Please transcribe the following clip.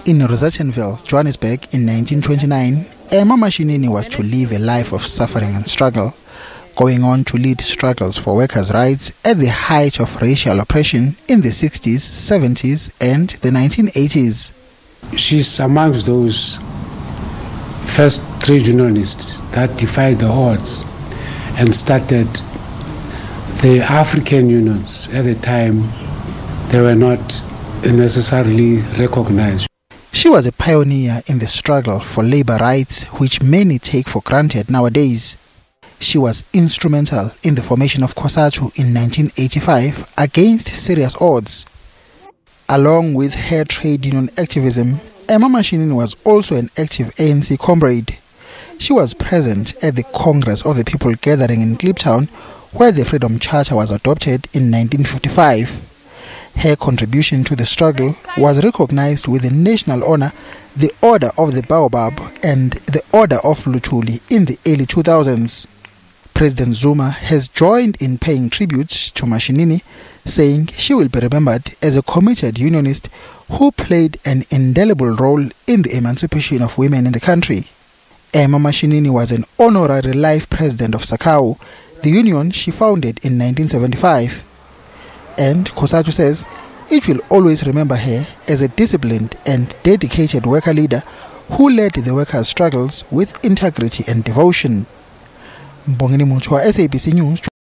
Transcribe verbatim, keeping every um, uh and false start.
In Rosettenville, Johannesburg in nineteen twenty-nine, Emma Mashinini was to live a life of suffering and struggle, going on to lead struggles for workers' rights at the height of racial oppression in the sixties, seventies and the nineteen eighties. She's amongst those first trade unionists that defied the odds and started the African unions. At the time, they were not necessarily recognized. She was a pioneer in the struggle for labor rights, which many take for granted nowadays. She was instrumental in the formation of COSATU in nineteen eighty-five against serious odds. Along with her trade union activism, Emma Mashinini was also an active A N C comrade. She was present at the Congress of the People gathering in Kliptown, where the Freedom Charter was adopted in nineteen fifty-five. Her contribution to the struggle was recognized with the national honor, the Order of the Baobab and the Order of Luthuli in the early two thousands. President Zuma has joined in paying tribute to Mashinini, saying she will be remembered as a committed unionist who played an indelible role in the emancipation of women in the country. Emma Mashinini was an honorary life president of SACAU, the union she founded in nineteen seventy-five. And COSATU says it will always remember her as a disciplined and dedicated worker leader who led the workers' struggles with integrity and devotion. Mbongeni Mutua, S A B C News.